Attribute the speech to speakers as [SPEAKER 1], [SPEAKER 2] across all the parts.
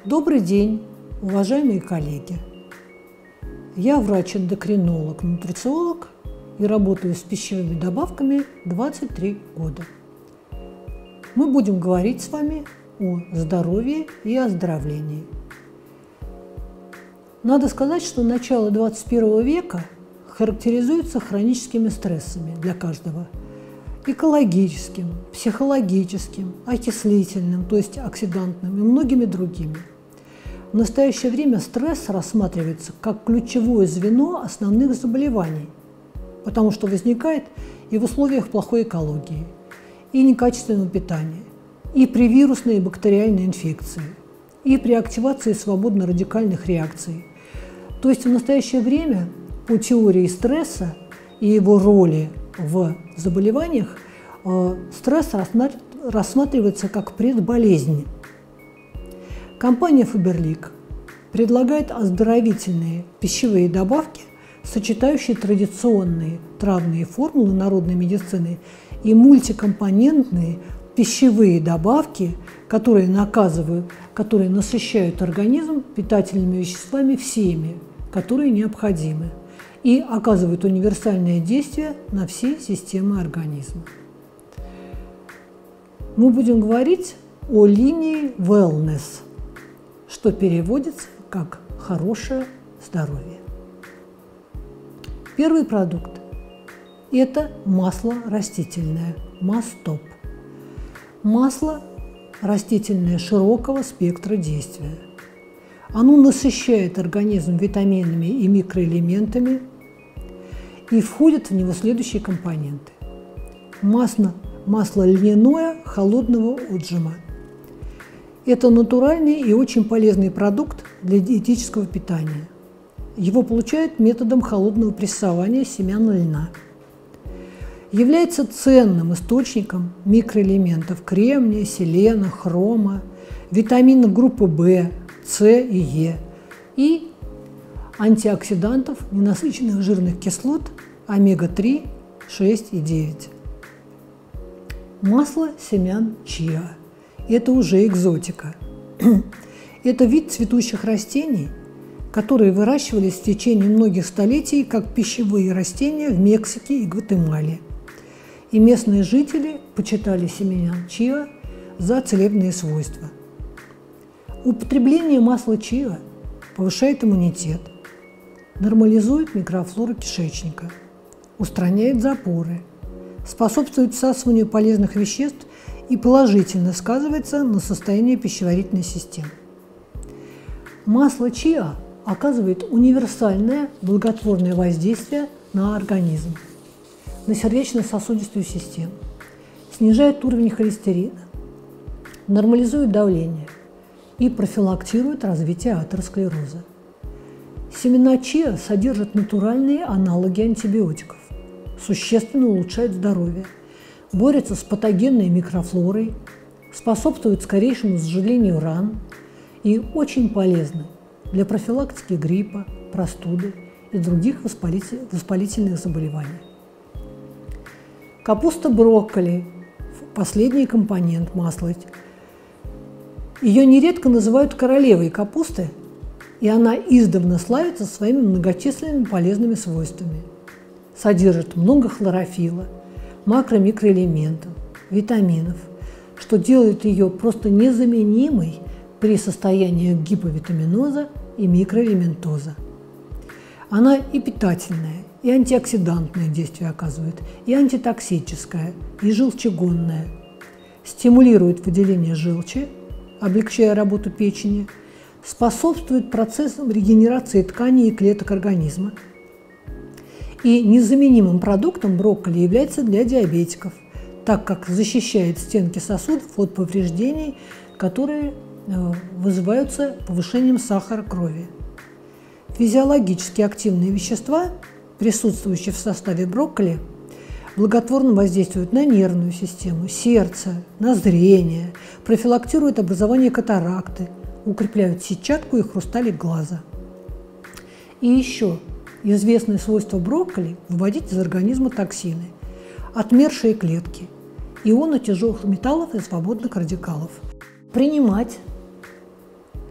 [SPEAKER 1] Добрый день, уважаемые коллеги! Я врач-эндокринолог, нутрициолог и работаю с пищевыми добавками 23 года. Мы будем говорить с вами о здоровье и оздоровлении. Надо сказать, что начало 21 века характеризуется хроническими стрессами для каждого. Экологическим, психологическим, окислительным, то есть оксидантным и многими другими. В настоящее время стресс рассматривается как ключевое звено основных заболеваний, потому что возникает и в условиях плохой экологии, и некачественного питания, и при вирусной и бактериальной инфекции, и при активации свободно-радикальных реакций. То есть в настоящее время по теории стресса и его роли в заболеваниях стресс рассматривается как предболезнь. Компания Faberlic предлагает оздоровительные пищевые добавки, сочетающие традиционные травные формулы народной медицины и мультикомпонентные пищевые добавки, которые насыщают организм питательными веществами всеми, которые необходимы, и оказывают универсальное действие на все системы организма. Мы будем говорить о линии Wellness, что переводится как «хорошее здоровье». Первый продукт – это масло растительное, Мастоп. Масло растительное широкого спектра действия. Оно насыщает организм витаминами и микроэлементами, и входят в него следующие компоненты. Масло льняное холодного отжима. Это натуральный и очень полезный продукт для диетического питания. Его получают методом холодного прессования семян льна. Является ценным источником микроэлементов кремния, селена, хрома, витаминов группы В, С и Е и антиоксидантов, ненасыщенных жирных кислот омега-3, 6 и 9. Масло семян чиа – это уже экзотика. Это вид цветущих растений, которые выращивались в течение многих столетий как пищевые растения в Мексике и Гватемале. И местные жители почитали семена чиа за целебные свойства. Употребление масла чиа повышает иммунитет, нормализует микрофлору кишечника, устраняет запоры, способствует всасыванию полезных веществ и положительно сказывается на состоянии пищеварительной системы. Масло чиа оказывает универсальное благотворное воздействие на организм, на сердечно-сосудистую систему, снижает уровень холестерина, нормализует давление и профилактирует развитие атеросклероза. Семена чиа содержат натуральные аналоги антибиотиков, существенно улучшают здоровье, борются с патогенной микрофлорой, способствуют скорейшему заживлению ран и очень полезны для профилактики гриппа, простуды и других воспалительных заболеваний. Капуста брокколи – последний компонент масла. Ее нередко называют королевой капусты, и она издавна славится своими многочисленными полезными свойствами. Содержит много хлорофилла, макро-микроэлементов, витаминов, что делает ее просто незаменимой при состоянии гиповитаминоза и микроэлементоза. Она и питательная, и антиоксидантное действие оказывает, и антитоксическое, и желчегонное. Стимулирует выделение желчи, облегчая работу печени, способствует процессам регенерации тканей и клеток организма. И незаменимым продуктом брокколи является для диабетиков, так как защищает стенки сосудов от повреждений, которые вызываются повышением сахара крови. Физиологически активные вещества, присутствующие в составе брокколи, благотворно воздействуют на нервную систему, сердце, на зрение, профилактируют образование катаракты, укрепляют сетчатку и хрусталик глаза. И еще известное свойство брокколи – выводить из организма токсины, отмершие клетки, ионы тяжелых металлов и свободных радикалов. Принимать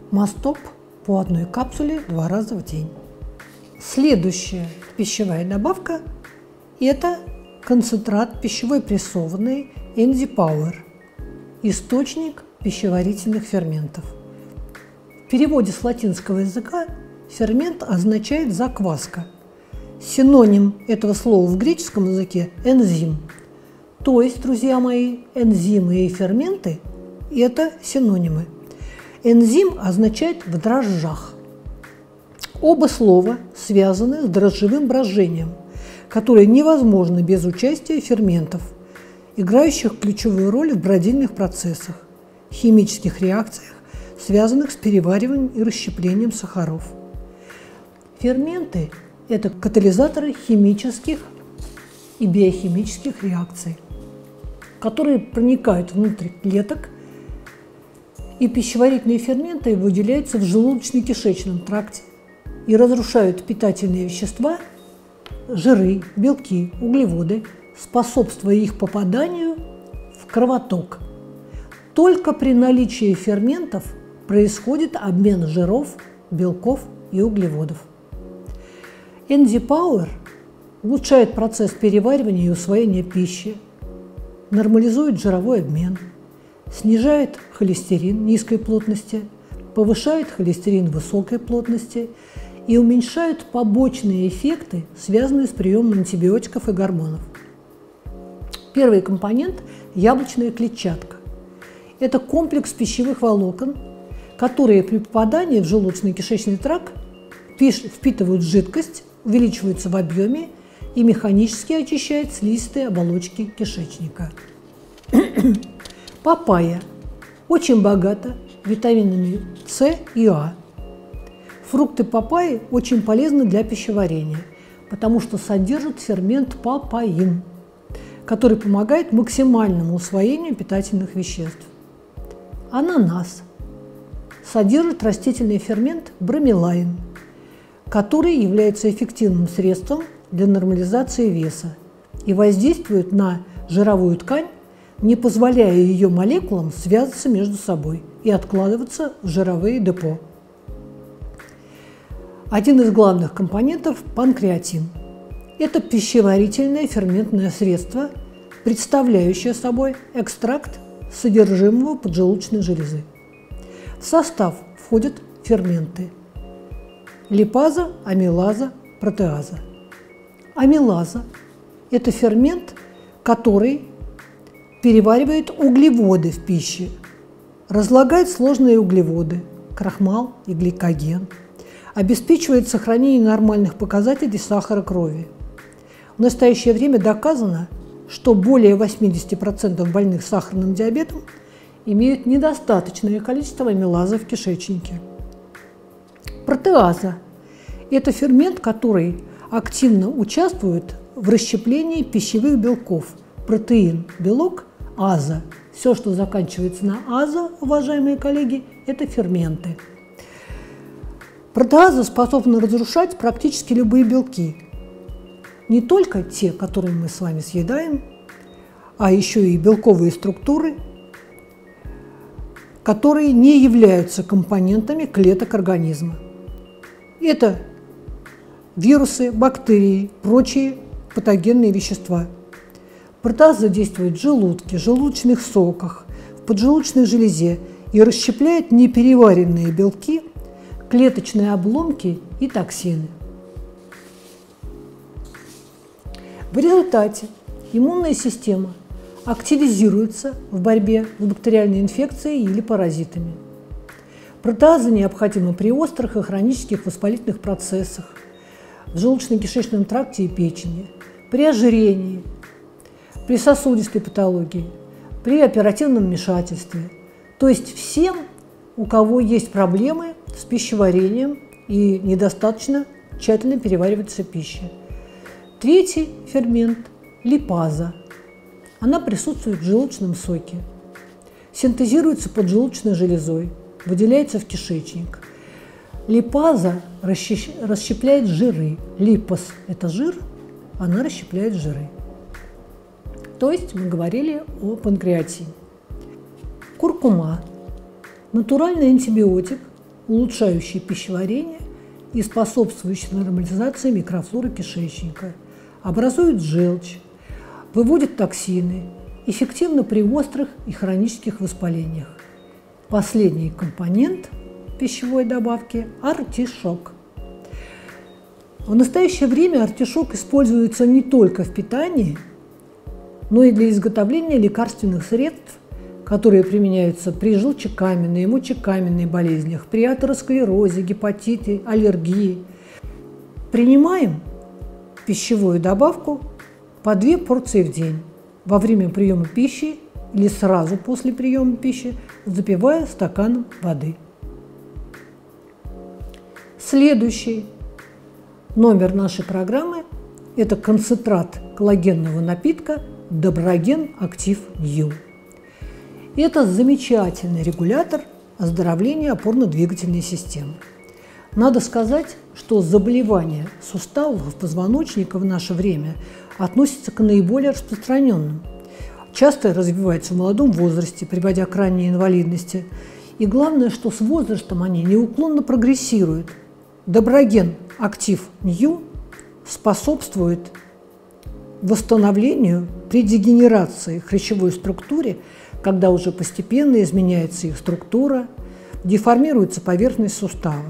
[SPEAKER 1] Мастоп по одной капсуле 2 раза в день. Следующая пищевая добавка – это концентрат пищевой прессованный EnzyPower, источник пищеварительных ферментов. В переводе с латинского языка фермент означает закваска. Синоним этого слова в греческом языке – энзим. То есть, друзья мои, энзимы и ферменты – это синонимы. Энзим означает «в дрожжах». Оба слова связаны с дрожжевым брожением, которое невозможно без участия ферментов, играющих ключевую роль в бродильных процессах, химических реакциях, связанных с перевариванием и расщеплением сахаров. Ферменты – это катализаторы химических и биохимических реакций, которые проникают внутрь клеток, и пищеварительные ферменты выделяются в желудочно-кишечном тракте и разрушают питательные вещества, жиры, белки, углеводы, способствуя их попаданию в кровоток. Только при наличии ферментов происходит обмен жиров, белков и углеводов. EnzyPower улучшает процесс переваривания и усвоения пищи, нормализует жировой обмен, снижает холестерин низкой плотности, повышает холестерин высокой плотности и уменьшает побочные эффекты, связанные с приемом антибиотиков и гормонов. Первый компонент – яблочная клетчатка. Это комплекс пищевых волокон, которые при попадании в желудочно-кишечный тракт впитывают жидкость, увеличиваются в объеме и механически очищают слизистые оболочки кишечника. Папайя очень богата витаминами С и А. Фрукты папайи очень полезны для пищеварения, потому что содержат фермент папаин, который помогает максимальному усвоению питательных веществ. Ананас содержит растительный фермент бромелаин, который является эффективным средством для нормализации веса и воздействует на жировую ткань, не позволяя ее молекулам связываться между собой и откладываться в жировые депо. Один из главных компонентов – панкреатин. Это пищеварительное ферментное средство, представляющее собой экстракт содержимого поджелудочной железы. В состав входят ферменты – липаза, амилаза, протеаза. Амилаза – это фермент, который переваривает углеводы в пище, разлагает сложные углеводы – крахмал и гликоген, обеспечивает сохранение нормальных показателей сахара крови. В настоящее время доказано, что более 80% больных сахарным диабетом имеют недостаточное количество амилазы в кишечнике. Протеаза – это фермент, который активно участвует в расщеплении пищевых белков. Протеин – белок, аза. Все, что заканчивается на аза, уважаемые коллеги, это ферменты. Протеаза способна разрушать практически любые белки. Не только те, которые мы с вами съедаем, а еще и белковые структуры, которые не являются компонентами клеток организма. Это вирусы, бактерии, прочие патогенные вещества. Протеаза действует в желудке, желудочных соках, в поджелудочной железе и расщепляет непереваренные белки, клеточные обломки и токсины. В результате иммунная система активизируется в борьбе с бактериальной инфекцией или паразитами. Протеаза необходима при острых и хронических воспалительных процессах в желудочно-кишечном тракте и печени, при ожирении, при сосудистой патологии, при оперативном вмешательстве, то есть всем, у кого есть проблемы с пищеварением и недостаточно тщательно переваривается пища. Третий фермент – липаза. Она присутствует в желудочном соке, синтезируется поджелудочной железой, выделяется в кишечник. Липаза расщепляет жиры. Липоз – это жир, она расщепляет жиры. То есть мы говорили о панкреатине. Куркума – натуральный антибиотик, улучшающий пищеварение и способствующий нормализации микрофлоры кишечника, образует желчь, выводит токсины, эффективно при острых и хронических воспалениях. Последний компонент пищевой добавки – артишок. В настоящее время артишок используется не только в питании, но и для изготовления лекарственных средств, которые применяются при желчекаменной и мочекаменной болезнях, при атеросклерозе, гепатите, аллергии. Принимаем пищевую добавку по 2 порции в день во время приема пищи или сразу после приема пищи, запивая стаканом воды. Следующий номер нашей программы – это концентрат коллагенного напитка Доброген Актив Нью. Это замечательный регулятор оздоровления опорно-двигательной системы. Надо сказать, что заболевания суставов позвоночника в наше время относятся к наиболее распространенным. Часто развиваются в молодом возрасте, приводя к ранней инвалидности. И главное, что с возрастом они неуклонно прогрессируют. Доброген Актив Нью способствует восстановлению при дегенерации хрящевой структуры, когда уже постепенно изменяется их структура, деформируется поверхность сустава.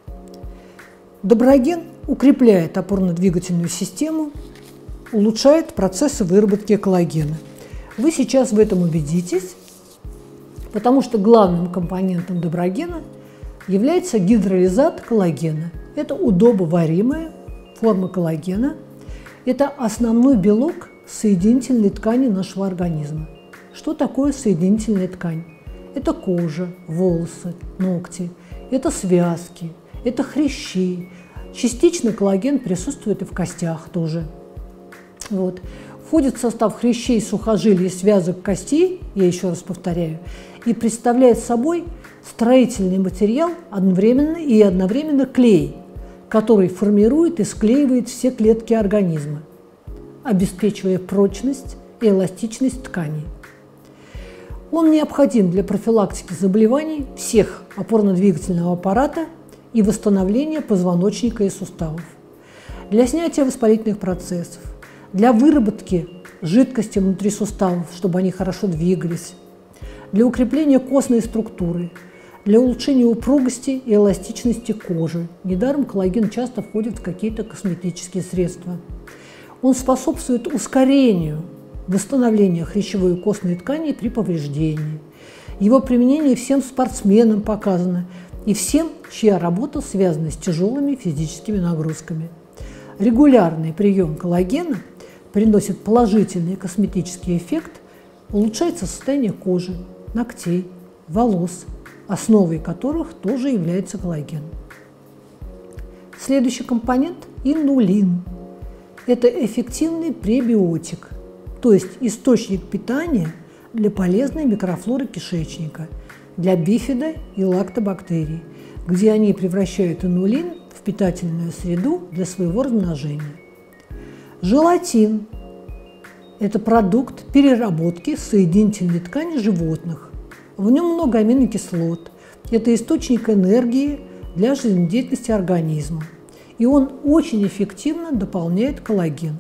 [SPEAKER 1] Доброген укрепляет опорно-двигательную систему, улучшает процессы выработки коллагена. Вы сейчас в этом убедитесь, потому что главным компонентом доброгена является гидролизат коллагена. Это удобоваримая форма коллагена. Это основной белок соединительной ткани нашего организма. Что такое соединительная ткань? Это кожа, волосы, ногти, это связки, это хрящи. Частично коллаген присутствует и в костях тоже. Вот. Входит в состав хрящей, сухожилий, связок костей, я еще раз повторяю, и представляет собой строительный материал одновременно клей, который формирует и склеивает все клетки организма, обеспечивая прочность и эластичность тканей. Он необходим для профилактики заболеваний всех опорно-двигательного аппарата и восстановления позвоночника и суставов, для снятия воспалительных процессов, для выработки жидкости внутри суставов, чтобы они хорошо двигались, для укрепления костной структуры, для улучшения упругости и эластичности кожи. Недаром коллаген часто входит в какие-то косметические средства. Он способствует ускорению восстановления хрящевой и костной ткани при повреждении. Его применение всем спортсменам показано и всем, чья работа связана с тяжелыми физическими нагрузками. Регулярный прием коллагена приносит положительный косметический эффект, улучшается состояние кожи, ногтей, волос, основой которых тоже является коллаген. Следующий компонент – инулин. Это эффективный пребиотик, то есть источник питания для полезной микрофлоры кишечника, для бифида и лактобактерий, где они превращают инулин в питательную среду для своего размножения. Желатин – это продукт переработки соединительной ткани животных. В нем много аминокислот. Это источник энергии для жизнедеятельности организма. И он очень эффективно дополняет коллаген.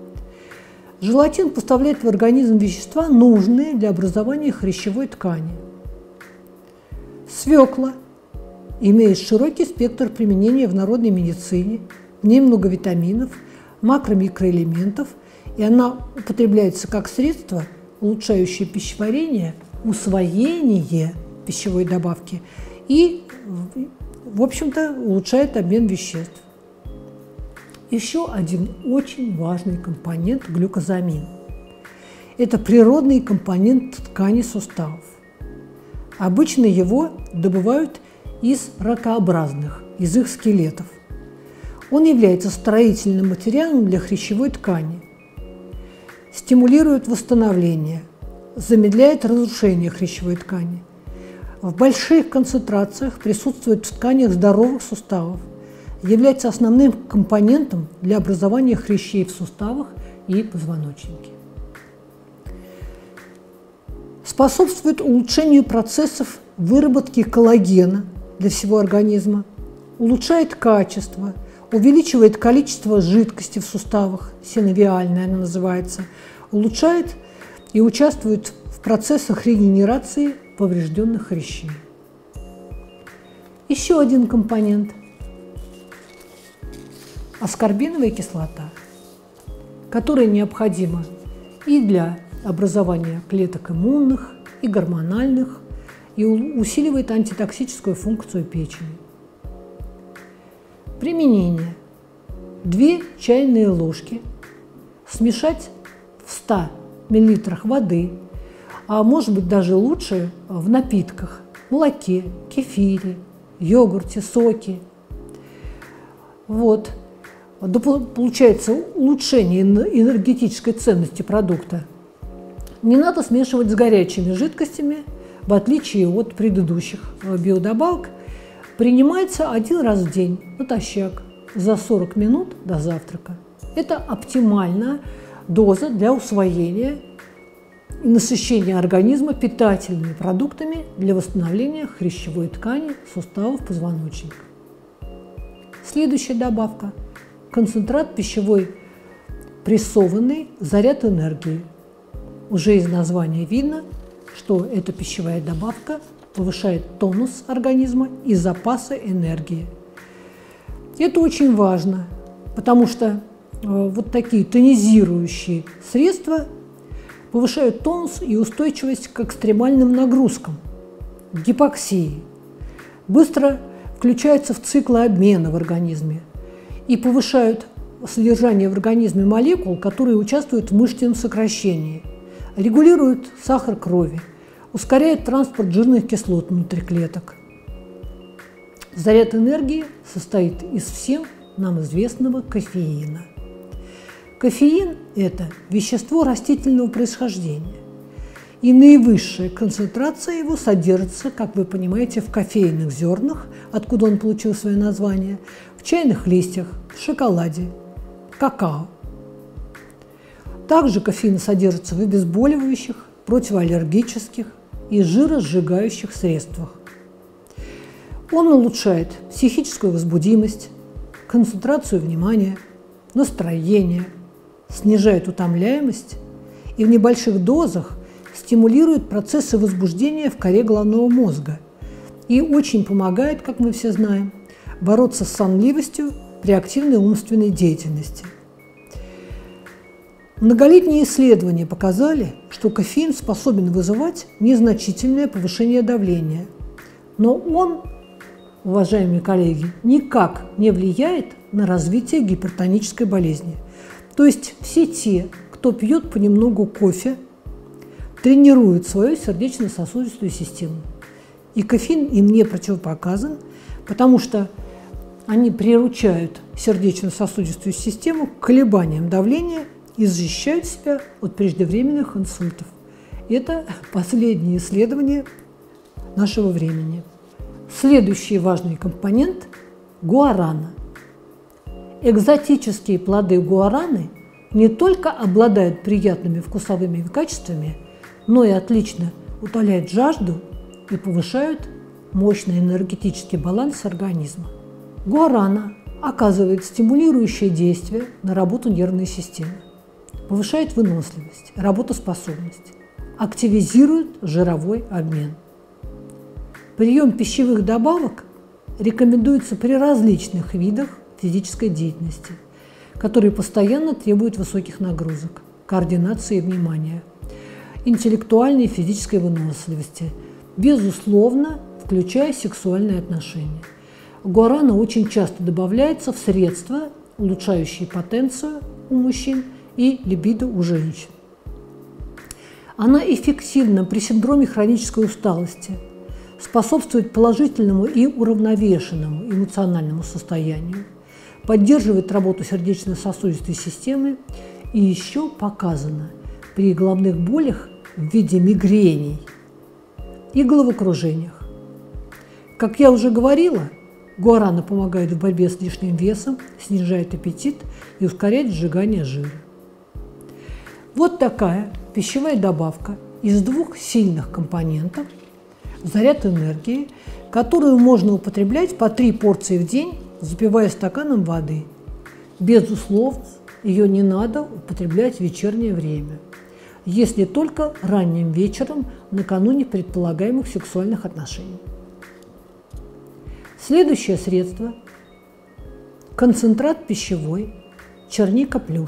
[SPEAKER 1] Желатин поставляет в организм вещества, нужные для образования хрящевой ткани. Свекла имеет широкий спектр применения в народной медицине, в ней много витаминов, макро-микроэлементов, и она употребляется как средство, улучшающее пищеварение, усвоение пищевой добавки и, в общем-то, улучшает обмен веществ. Еще один очень важный компонент – глюкозамин. Это природный компонент ткани суставов. Обычно его добывают из ракообразных, из их скелетов. Он является строительным материалом для хрящевой ткани, стимулирует восстановление, замедляет разрушение хрящевой ткани. В больших концентрациях присутствует в тканях здоровых суставов, является основным компонентом для образования хрящей в суставах и позвоночнике. Способствует улучшению процессов выработки коллагена для всего организма, улучшает качество, увеличивает количество жидкости в суставах, синовиальная она называется, улучшает и участвует в процессах регенерации поврежденных хрящей. Еще один компонент – аскорбиновая кислота, которая необходима и для образования клеток иммунных, и гормональных, и усиливает антитоксическую функцию печени. Применение. 2 чайные ложки смешать в 100 мл воды, а может быть даже лучше в напитках, молоке, кефире, йогурте, соке. Вот. Получается улучшение энергетической ценности продукта. Не надо смешивать с горячими жидкостями, в отличие от предыдущих биодобавок. Принимается 1 раз в день натощак за 40 минут до завтрака. Это оптимальная доза для усвоения и насыщения организма питательными продуктами для восстановления хрящевой ткани, суставов позвоночника. Следующая добавка – концентрат пищевой прессованный заряд энергии. Уже из названия видно, что эта пищевая добавка повышает тонус организма и запасы энергии. Это очень важно, потому что вот такие тонизирующие средства повышают тонус и устойчивость к экстремальным нагрузкам, к гипоксии, быстро включаются в циклы обмена в организме и повышают содержание в организме молекул, которые участвуют в мышечном сокращении, регулируют сахар крови, ускоряет транспорт жирных кислот внутри клеток. Заряд энергии состоит из всем нам известного кофеина. Кофеин – это вещество растительного происхождения, и наивысшая концентрация его содержится, как вы понимаете, в кофейных зернах, откуда он получил свое название, в чайных листьях, в шоколаде, какао. Также кофеин содержится в обезболивающих, противоаллергических и жиросжигающих средствах. Он улучшает психическую возбудимость, концентрацию внимания, настроение, снижает утомляемость и в небольших дозах стимулирует процессы возбуждения в коре головного мозга и очень помогает, как мы все знаем, бороться с сонливостью при активной умственной деятельности. Многолетние исследования показали, что кофеин способен вызывать незначительное повышение давления, но он, уважаемые коллеги, никак не влияет на развитие гипертонической болезни. То есть все те, кто пьет понемногу кофе, тренируют свою сердечно-сосудистую систему. И кофеин им не противопоказан, потому что они приручают сердечно-сосудистую систему к колебаниям давления и защищают себя от преждевременных инсультов. Это последнее исследование нашего времени. Следующий важный компонент – гуарана. Экзотические плоды гуараны не только обладают приятными вкусовыми качествами, но и отлично утоляют жажду и повышают мощный энергетический баланс организма. Гуарана оказывает стимулирующее действие на работу нервной системы, повышает выносливость, работоспособность, активизирует жировой обмен. Прием пищевых добавок рекомендуется при различных видах физической деятельности, которые постоянно требуют высоких нагрузок, координации и внимания, интеллектуальной и физической выносливости, безусловно, включая сексуальные отношения. Гуарана очень часто добавляется в средства, улучшающие потенцию у мужчин и либидо у женщин. Она эффективна при синдроме хронической усталости, способствует положительному и уравновешенному эмоциональному состоянию, поддерживает работу сердечно-сосудистой системы и еще показана при головных болях в виде мигрений и головокружениях. Как я уже говорила, гуарана помогает в борьбе с лишним весом, снижает аппетит и ускоряет сжигание жира. Вот такая пищевая добавка из 2 сильных компонентов – заряд энергии, которую можно употреблять по 3 порции в день, запивая стаканом воды. Безусловно, ее не надо употреблять в вечернее время, если только ранним вечером накануне предполагаемых сексуальных отношений. Следующее средство – концентрат пищевой черника плюс.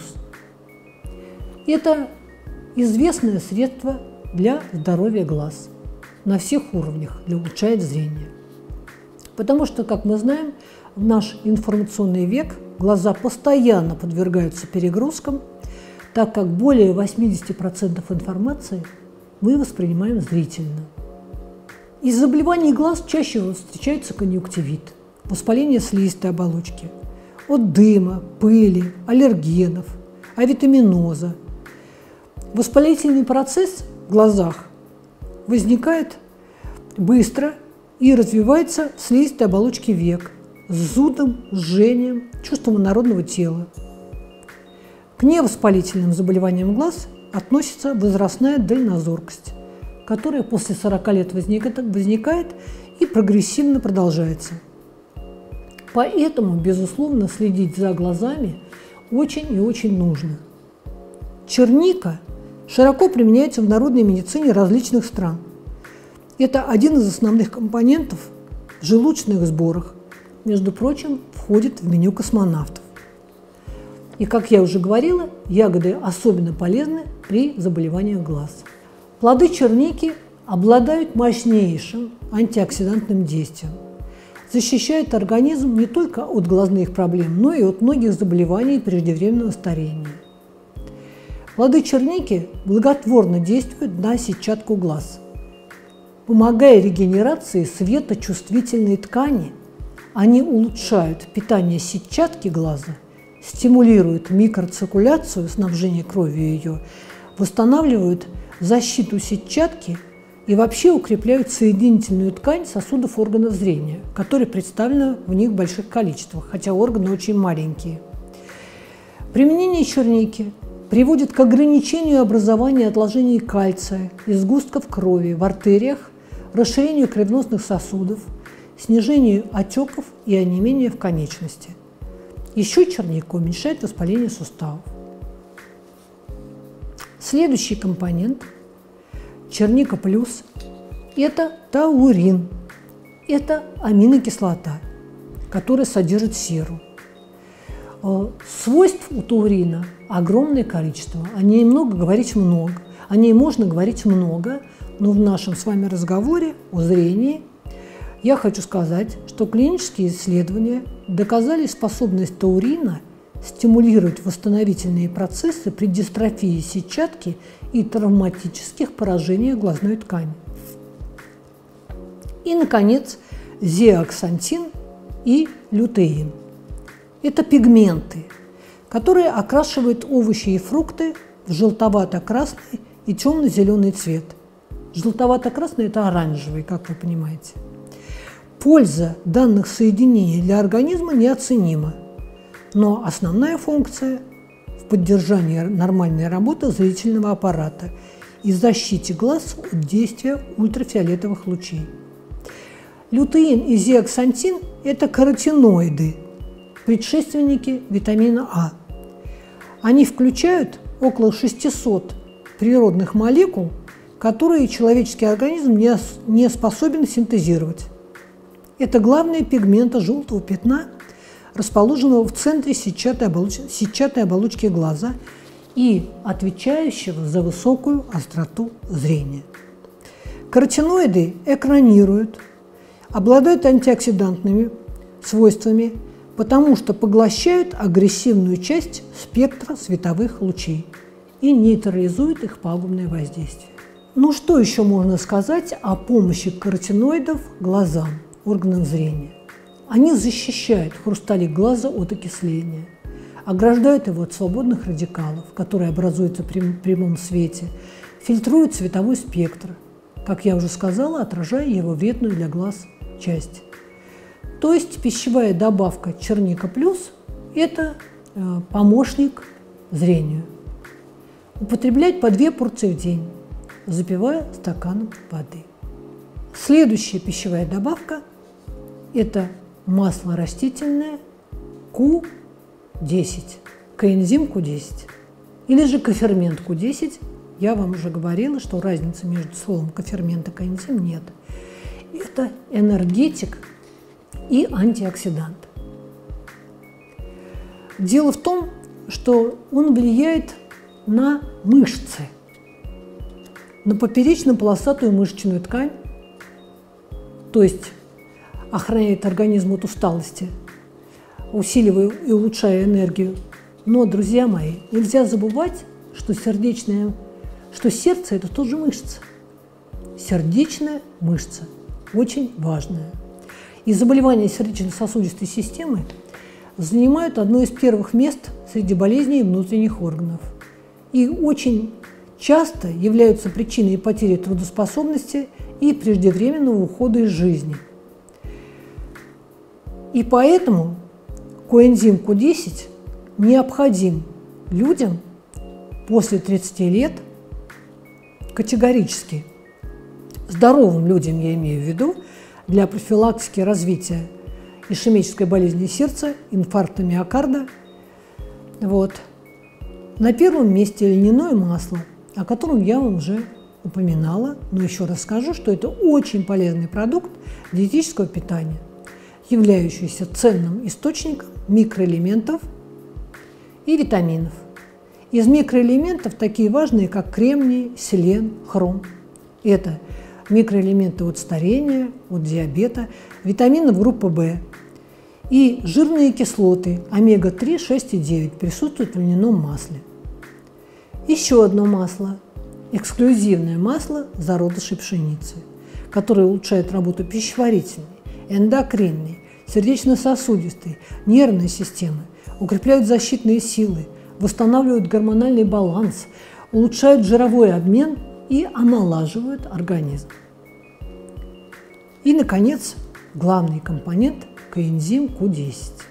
[SPEAKER 1] Это известное средство для здоровья глаз на всех уровнях, улучшает зрение. Потому что, как мы знаем, в наш информационный век глаза постоянно подвергаются перегрузкам, так как более 80% информации мы воспринимаем зрительно. Из заболеваний глаз чаще встречается конъюнктивит, воспаление слизистой оболочки, от дыма, пыли, аллергенов, авитаминоза. Воспалительный процесс в глазах возникает быстро и развивается в слизистой оболочке век с зудом, жжением, чувством инородного тела. К невоспалительным заболеваниям глаз относится возрастная дальнозоркость, которая после 40 лет возникает и прогрессивно продолжается. Поэтому, безусловно, следить за глазами очень и очень нужно. Черника широко применяется в народной медицине различных стран. Это один из основных компонентов в желудочных сборах. Между прочим, входит в меню космонавтов. И, как я уже говорила, ягоды особенно полезны при заболеваниях глаз. Плоды черники обладают мощнейшим антиоксидантным действием. Защищают организм не только от глазных проблем, но и от многих заболеваний преждевременного старения. Плоды черники благотворно действуют на сетчатку глаз. Помогая регенерации светочувствительной ткани, они улучшают питание сетчатки глаза, стимулируют микроциркуляцию, снабжение кровью ее, восстанавливают защиту сетчатки и вообще укрепляют соединительную ткань сосудов органов зрения, которые представлены в них в больших количествах, хотя органы очень маленькие. Применение черники приводит к ограничению образования отложений кальция и сгустков крови в артериях, расширению кровеносных сосудов, снижению отеков и онемения в конечности. Еще черника уменьшает воспаление суставов. Следующий компонент черника плюс – это таурин. Это аминокислота, которая содержит серу. Свойств у таурина огромное количество. О ней можно говорить много, но в нашем с вами разговоре о зрении я хочу сказать, что клинические исследования доказали способность таурина стимулировать восстановительные процессы при дистрофии сетчатки и травматических поражениях глазной ткани. И, наконец, зеаксантин и лютеин. Это пигменты, которые окрашивают овощи и фрукты в желтовато-красный и темно-зеленый цвет. Желтовато-красный – это оранжевый, как вы понимаете. Польза данных соединений для организма неоценима, но основная функция в поддержании нормальной работы зрительного аппарата и защите глаз от действия ультрафиолетовых лучей. Лютеин и зеаксантин – это каротиноиды, предшественники витамина А. Они включают около 600 природных молекул, которые человеческий организм не способен синтезировать. Это главные пигменты желтого пятна, расположенного в центре сетчатой оболочки глаза и отвечающего за высокую остроту зрения. Каротиноиды экранируют, обладают антиоксидантными свойствами, потому что поглощают агрессивную часть спектра световых лучей и нейтрализуют их пагубное воздействие. Ну что еще можно сказать о помощи каротиноидов глазам, органам зрения? Они защищают хрусталик глаза от окисления, ограждают его от свободных радикалов, которые образуются при прямом свете, фильтруют цветовой спектр, как я уже сказала, отражая его вредную для глаз часть. То есть пищевая добавка черника плюс – это помощник зрению. Употреблять по 2 порции в день, запивая стаканом воды. Следующая пищевая добавка Это масло растительное Q10, коэнзим Q10, или же кофермент Q10. Я вам уже говорила, что разницы между словом кофермент и коэнзим нет. Это энергетик и антиоксидант. Дело в том, что он влияет на мышцы, на поперечно-полосатую мышечную ткань, то есть охраняет организм от усталости, усиливая и улучшая энергию. Но, друзья мои, нельзя забывать, что сердце – это тоже мышца. Сердечная мышца очень важная. И заболевания сердечно-сосудистой системы занимают одно из первых мест среди болезней внутренних органов. И очень часто являются причиной потери трудоспособности и преждевременного ухода из жизни. И поэтому коэнзим Q10 необходим людям после 30 лет категорически. Здоровым людям, я имею в виду, для профилактики развития ишемической болезни сердца, инфаркта миокарда. Вот. На первом месте льняное масло, о котором я вам уже упоминала, но еще раз скажу, что это очень полезный продукт диетического питания, являющийся ценным источником микроэлементов и витаминов. Из микроэлементов такие важные, как кремний, селен, хром. Это микроэлементы от старения, от диабета, витаминов группы В и жирные кислоты омега-3, 6 и 9 присутствуют в льняном масле. Еще одно масло – эксклюзивное масло зародышей пшеницы, которое улучшает работу пищеварительной, эндокринной, сердечно-сосудистой, нервной системы, укрепляют защитные силы, восстанавливают гормональный баланс, улучшают жировой обмен и омолаживают организм. И, наконец, главный компонент – коэнзим Q10.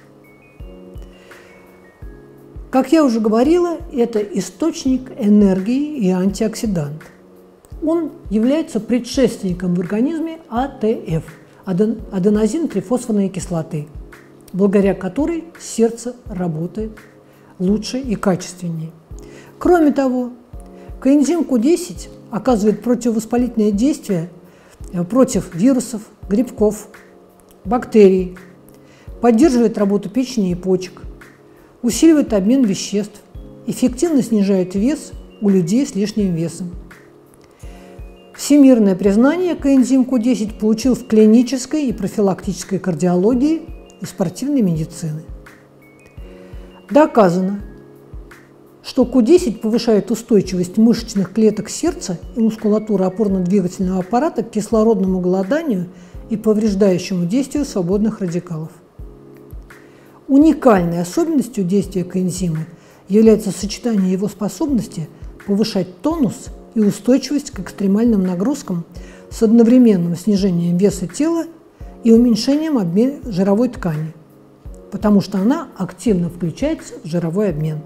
[SPEAKER 1] Как я уже говорила, это источник энергии и антиоксидант. Он является предшественником в организме АТФ – аденозин-трифосфорной кислоты, благодаря которой сердце работает лучше и качественнее. Кроме того, коэнзим Q10 оказывает противовоспалительное действие против вирусов, грибков, бактерий, поддерживает работу печени и почек, усиливает обмен веществ, эффективно снижает вес у людей с лишним весом. Всемирное признание коэнзим Q10 получил в клинической и профилактической кардиологии и спортивной медицины. Доказано, что Q10 повышает устойчивость мышечных клеток сердца и мускулатуры опорно-двигательного аппарата к кислородному голоданию и повреждающему действию свободных радикалов. Уникальной особенностью действия коэнзима является сочетание его способности повышать тонус и устойчивость к экстремальным нагрузкам с одновременным снижением веса тела и уменьшением обмена жировой ткани, потому что она активно включается в жировой обмен.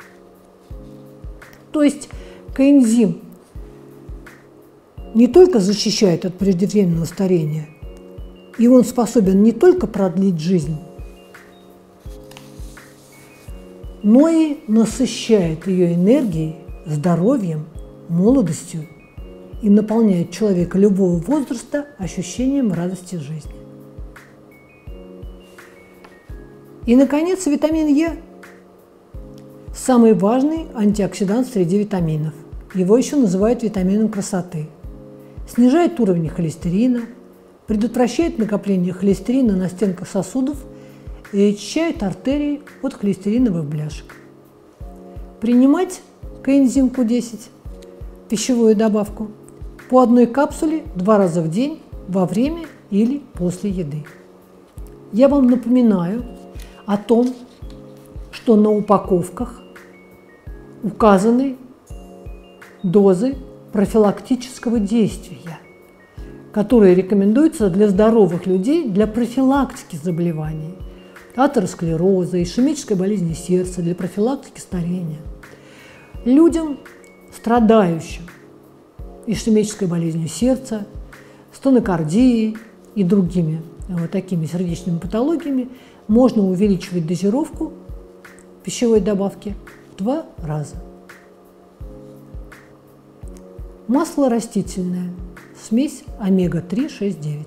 [SPEAKER 1] То есть коэнзим не только защищает от преждевременного старения, и он способен не только продлить жизнь, но и насыщает ее энергией, здоровьем, молодостью и наполняет человека любого возраста ощущением радости жизни. И, наконец, витамин Е – самый важный антиоксидант среди витаминов. Его еще называют витамином красоты. Снижает уровень холестерина, предотвращает накопление холестерина на стенках сосудов и очищает артерии от холестериновых бляшек. Принимать коэнзим Q10, пищевую добавку, по одной капсуле 2 раза в день во время или после еды. Я вам напоминаю о том, что на упаковках указаны дозы профилактического действия, которые рекомендуются для здоровых людей для профилактики заболеваний, атеросклероза, ишемической болезни сердца, для профилактики старения. Людям, страдающим ишемической болезнью сердца, стенокардией и другими такими сердечными патологиями, можно увеличивать дозировку пищевой добавки в 2 раза. Масло растительное, смесь омега-3, 6, 9.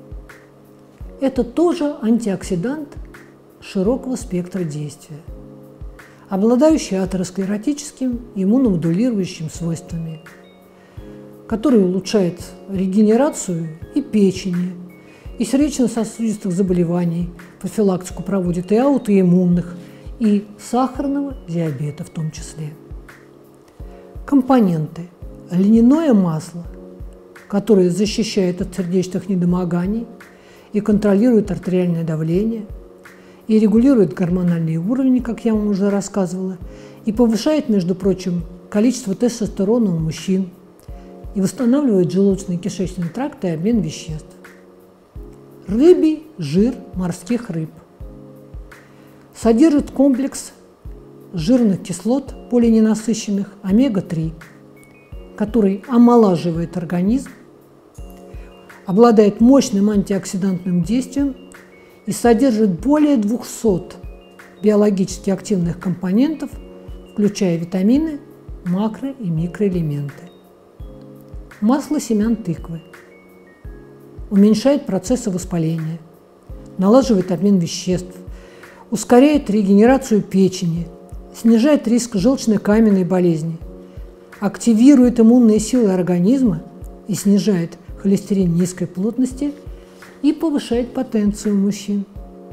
[SPEAKER 1] Это тоже антиоксидант широкого спектра действия, обладающий атеросклеротическим и иммуномодулирующим свойствами, который улучшает регенерацию и печени, и сердечно-сосудистых заболеваний, профилактику проводит и аутоиммунных, и сахарного диабета в том числе. Компоненты. Льняное масло, которое защищает от сердечных недомоганий и контролирует артериальное давление, и регулирует гормональные уровни, как я вам уже рассказывала, и повышает, между прочим, количество тестостерона у мужчин, и восстанавливает желудочно-кишечный тракт и обмен веществ. Рыбий жир морских рыб. Содержит комплекс жирных кислот полиненасыщенных омега-3, который омолаживает организм, обладает мощным антиоксидантным действием и содержит более 200 биологически активных компонентов, включая витамины, макро- и микроэлементы. Масло семян тыквы уменьшает процессы воспаления, налаживает обмен веществ, ускоряет регенерацию печени, снижает риск желчно-каменной болезни, активирует иммунные силы организма и снижает холестерин низкой плотности и повышает потенцию мужчин.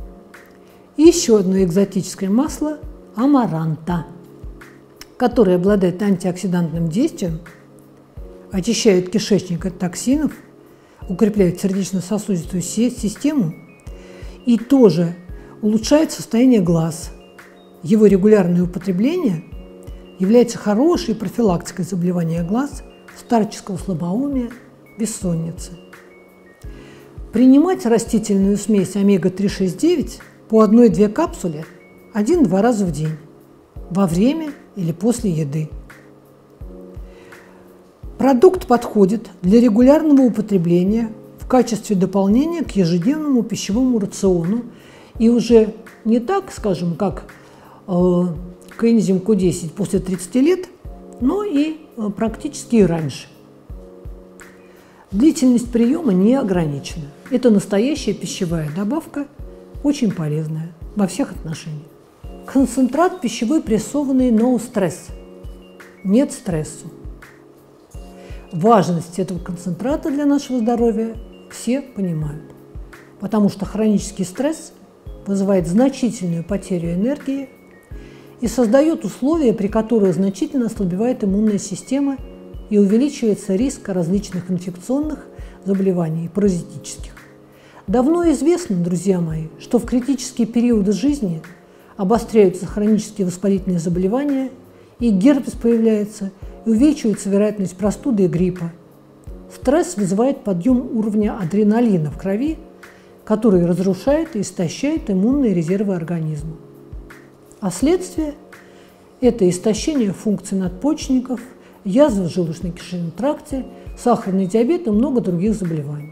[SPEAKER 1] И еще одно экзотическое масло – амаранта, которое обладает антиоксидантным действием, очищает кишечник от токсинов, укрепляет сердечно-сосудистую систему и тоже улучшает состояние глаз. Его регулярное употребление является хорошей профилактикой заболевания глаз, старческого слабоумия, бессонницы. Принимать растительную смесь омега-3, 6, 9 по 1-2 капсуле 1-2 раза в день, во время или после еды. Продукт подходит для регулярного употребления в качестве дополнения к ежедневному пищевому рациону и уже не так, скажем, как коэнзим Q10 после 30 лет, но и практически и раньше. Длительность приема не ограничена. Это настоящая пищевая добавка, очень полезная во всех отношениях. Концентрат пищевой прессованный no стресс. Нет стрессу. Важность этого концентрата для нашего здоровья все понимают, потому что хронический стресс вызывает значительную потерю энергии и создает условия, при которых значительно ослабевает иммунная система и увеличивается риск различных инфекционных заболеваний и паразитических. Давно известно, друзья мои, что в критические периоды жизни обостряются хронические воспалительные заболевания, и герпес появляется, и увеличивается вероятность простуды и гриппа. Стресс вызывает подъем уровня адреналина в крови, который разрушает и истощает иммунные резервы организма. А следствие – это истощение функций надпочечников, язвы в желудочно-кишечном тракте, сахарный диабет и много других заболеваний.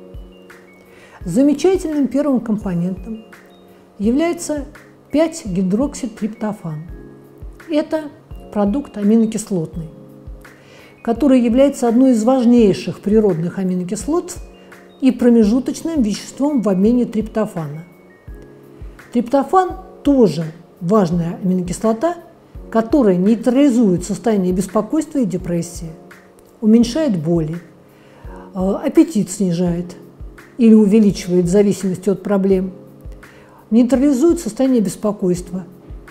[SPEAKER 1] Замечательным первым компонентом является 5-гидрокситриптофан. Это продукт аминокислотный, который является одной из важнейших природных аминокислот и промежуточным веществом в обмене триптофана. Триптофан тоже важная аминокислота, которая нейтрализует состояние беспокойства и депрессии, уменьшает боли, аппетит снижает или увеличивает в зависимости от проблем, нейтрализует состояние беспокойства,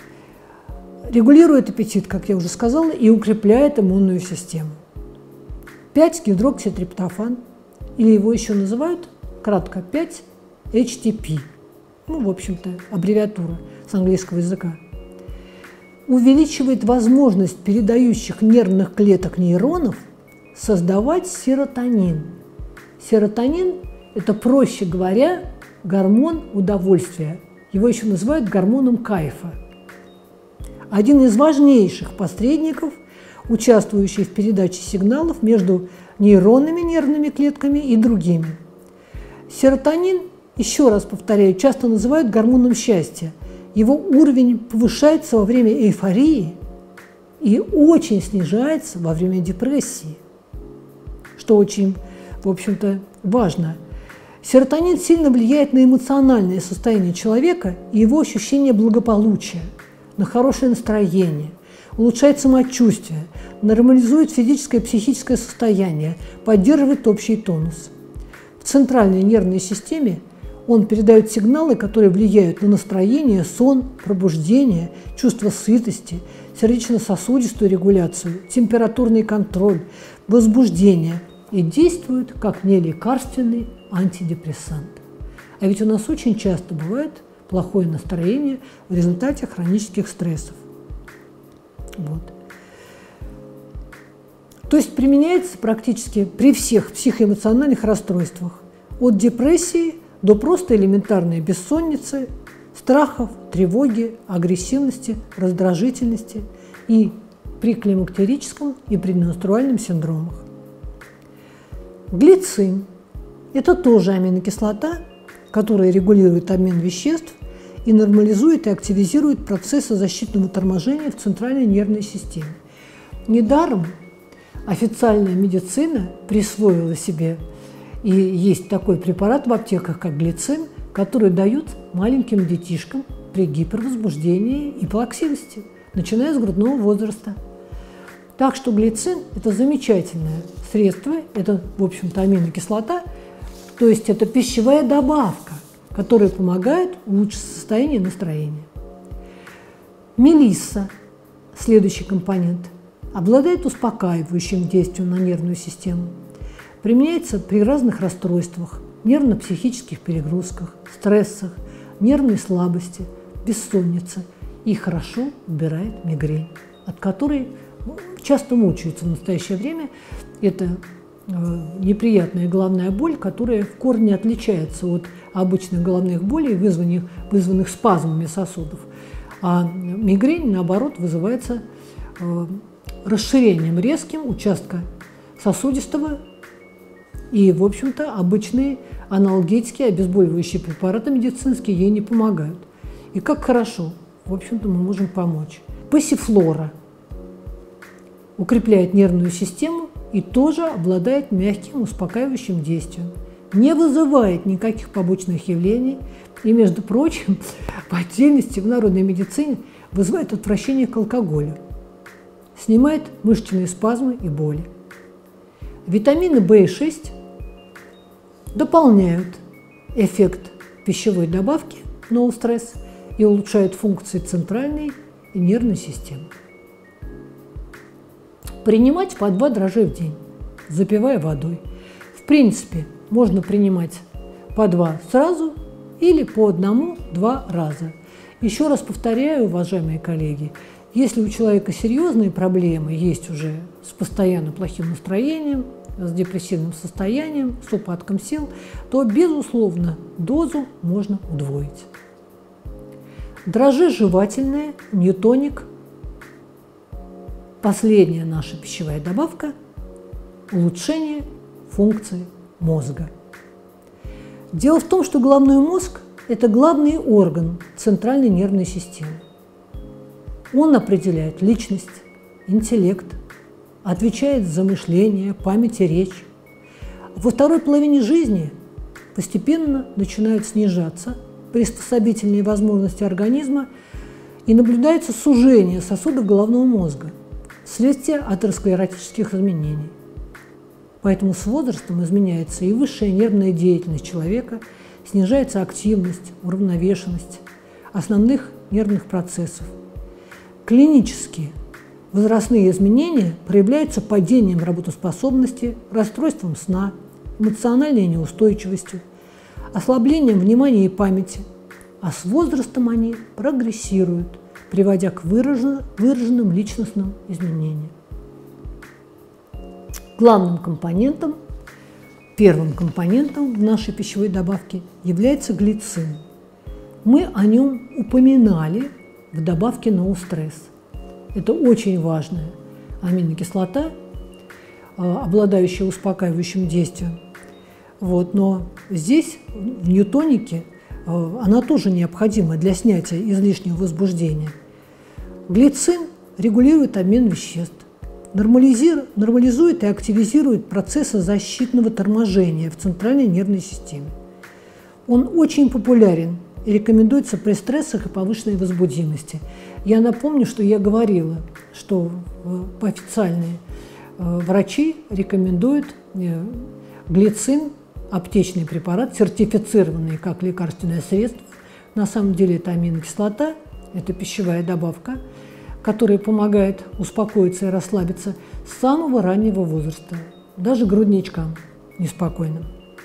[SPEAKER 1] регулирует аппетит, как я уже сказала, и укрепляет иммунную систему. 5-гидрокситриптофан, или его еще называют кратко 5-HTP, в общем-то, аббревиатура с английского языка, увеличивает возможность передающих нервных клеток нейронов создавать серотонин. Серотонин – это, проще говоря, гормон удовольствия. Его еще называют гормоном кайфа. Один из важнейших посредников, участвующий в передаче сигналов между нейронными нервными клетками и другими. Серотонин еще раз повторяю, часто называют гормоном счастья. Его уровень повышается во время эйфории и очень снижается во время депрессии, что очень, в общем-то, важно. Серотонин сильно влияет на эмоциональное состояние человека и его ощущение благополучия, на хорошее настроение, улучшает самочувствие, нормализует физическое и психическое состояние, поддерживает общий тонус. В центральной нервной системе он передает сигналы, которые влияют на настроение, сон, пробуждение, чувство сытости, сердечно-сосудистую регуляцию, температурный контроль, возбуждение и действует как нелекарственный антидепрессант. А ведь у нас очень часто бывает плохое настроение в результате хронических стрессов. Вот. То есть применяется практически при всех психоэмоциональных расстройствах, от депрессии до просто элементарной бессонницы, страхов, тревоги, агрессивности, раздражительности и при климактерическом и предменструальном синдромах. Глицин – это тоже аминокислота, которая регулирует обмен веществ и нормализует и активизирует процессы защитного торможения в центральной нервной системе. Недаром официальная медицина присвоила себе, и есть такой препарат в аптеках, как глицин, который дают маленьким детишкам при гипервозбуждении и плаксивости, начиная с грудного возраста. Так что глицин – это замечательное средство, это, в общем-то, аминокислота, то есть это пищевая добавка, которая помогает улучшить состояние и настроение. Мелисса, следующий компонент, обладает успокаивающим действием на нервную систему. Применяется при разных расстройствах, нервно-психических перегрузках, стрессах, нервной слабости, бессоннице и хорошо убирает мигрень, от которой часто мучаются в настоящее время. Это неприятная головная боль, которая в корне отличается от обычных головных болей, вызванных спазмами сосудов. А мигрень, наоборот, вызывается расширением резким участка сосудистого, и, в общем-то, обычные анальгетики, обезболивающие препараты медицинские ей не помогают. И как хорошо, в общем-то, мы можем помочь. Пассифлора укрепляет нервную систему и тоже обладает мягким успокаивающим действием, не вызывает никаких побочных явлений и, между прочим, по отдельности в народной медицине вызывает отвращение к алкоголю, снимает мышечные спазмы и боли. Витамины В и 6 дополняют эффект пищевой добавки No Stress и улучшают функции центральной и нервной системы. Принимать по 2 дрожжа в день, запивая водой. В принципе, можно принимать по 2 сразу или по 1-2 раза. Еще раз повторяю, уважаемые коллеги, если у человека серьезные проблемы есть уже с постоянно плохим настроением, с депрессивным состоянием, с упадком сил, то, безусловно, дозу можно удвоить. Дрожжи жевательные, ньютоник. Последняя наша пищевая добавка – улучшение функции мозга. Дело в том, что головной мозг – это главный орган центральной нервной системы. Он определяет личность, интеллект, отвечает за мышление, память и речь. Во второй половине жизни постепенно начинают снижаться приспособительные возможности организма и наблюдается сужение сосудов головного мозга вследствие атеросклеротических изменений. Поэтому с возрастом изменяется и высшая нервная деятельность человека, снижается активность, уравновешенность основных нервных процессов. Клинические возрастные изменения проявляются падением работоспособности, расстройством сна, эмоциональной неустойчивостью, ослаблением внимания и памяти, а с возрастом они прогрессируют, приводя к выраженным личностным изменениям. Главным компонентом, первым компонентом в нашей пищевой добавке является глицин. Мы о нем упоминали в добавке No Stress. Это очень важная аминокислота, обладающая успокаивающим действием. Вот, но здесь, в ньютонике, она тоже необходима для снятия излишнего возбуждения. Глицин регулирует обмен веществ, нормализует и активизирует процессы защитного торможения в центральной нервной системе. Он очень популярен и рекомендуется при стрессах и повышенной возбудимости. Я напомню, что я говорила, что официальные врачи рекомендуют глицин, аптечный препарат, сертифицированный как лекарственное средство. На самом деле это аминокислота, это пищевая добавка, которая помогает успокоиться и расслабиться с самого раннего возраста, даже грудничкам неспокойным.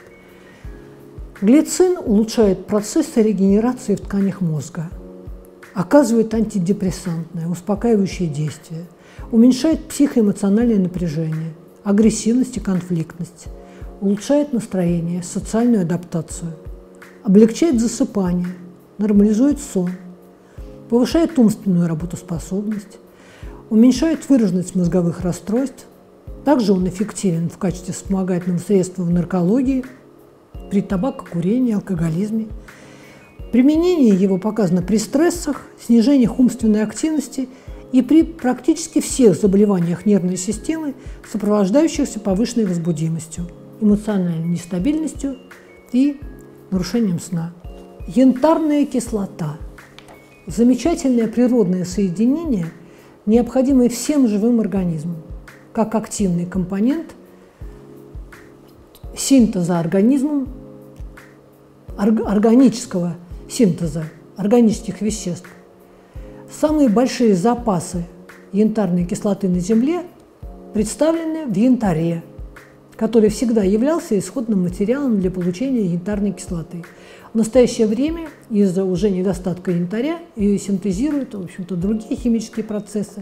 [SPEAKER 1] Глицин улучшает процессы регенерации в тканях мозга, оказывает антидепрессантное, успокаивающее действие, уменьшает психоэмоциональное напряжение, агрессивность и конфликтность, улучшает настроение, социальную адаптацию, облегчает засыпание, нормализует сон, повышает умственную работоспособность, уменьшает выраженность мозговых расстройств. Также он эффективен в качестве вспомогательного средства в наркологии, при табакокурении, алкоголизме. Применение его показано при стрессах, снижении умственной активности и при практически всех заболеваниях нервной системы, сопровождающихся повышенной возбудимостью, эмоциональной нестабильностью и нарушением сна. Янтарная кислота – замечательное природное соединение, необходимое всем живым организмам, как активный компонент синтеза организмом, органического синтеза органических веществ. Самые большие запасы янтарной кислоты на Земле представлены в янтаре, который всегда являлся исходным материалом для получения янтарной кислоты. В настоящее время из-за уже недостатка янтаря ее синтезируют, в общем-то, другие химические процессы.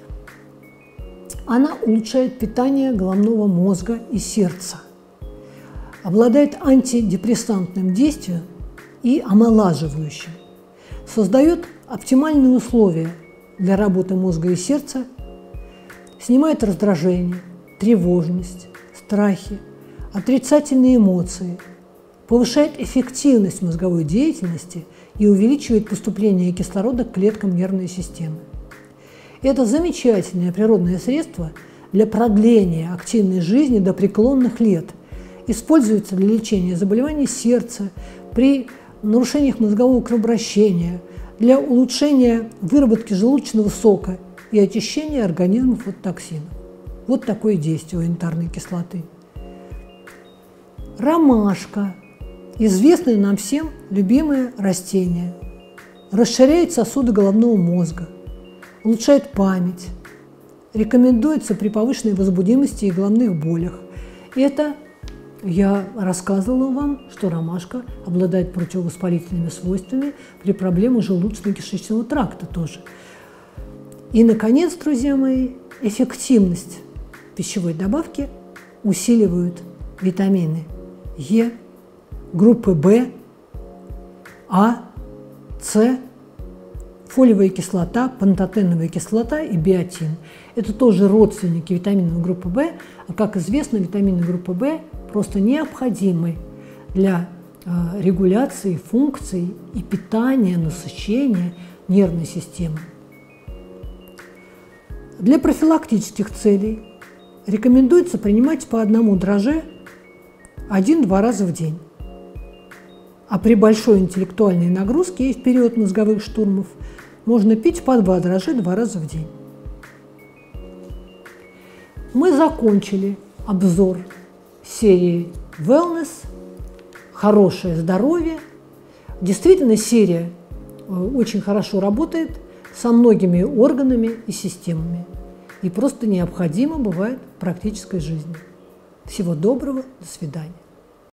[SPEAKER 1] Она улучшает питание головного мозга и сердца, обладает антидепрессантным действием и омолаживающим, создает оптимальные условия для работы мозга и сердца, снимает раздражение, тревожность, страхи, отрицательные эмоции, повышает эффективность мозговой деятельности и увеличивает поступление кислорода к клеткам нервной системы. Это замечательное природное средство для продления активной жизни до преклонных лет. Используется для лечения заболеваний сердца, при нарушениях мозгового кровообращения, для улучшения выработки желудочного сока и очищения организмов от токсинов. Вот такое действие у янтарной кислоты. Ромашка – известное нам всем любимое растение. Расширяет сосуды головного мозга, улучшает память, рекомендуется при повышенной возбудимости и головных болях. Это я рассказывала вам, что ромашка обладает противовоспалительными свойствами при проблемах желудочно-кишечного тракта тоже. И, наконец, друзья мои, эффективность пищевой добавки усиливают витамины Е, группы В, А, С, фолиевая кислота, пантотеновая кислота и биотин. Это тоже родственники витаминов группы В, а, как известно, витамины группы В просто необходимы для регуляции функций и питания, насыщения нервной системы. Для профилактических целей рекомендуется принимать по одному дрожжи 1-2 раза в день. А при большой интеллектуальной нагрузке и в период мозговых штурмов можно пить по 2 дрожжи 2 раза в день. Мы закончили обзор серии Wellness, хорошее здоровье. Действительно, серия очень хорошо работает со многими органами и системами. И просто необходимо бывает в практической жизни. Всего доброго, до свидания.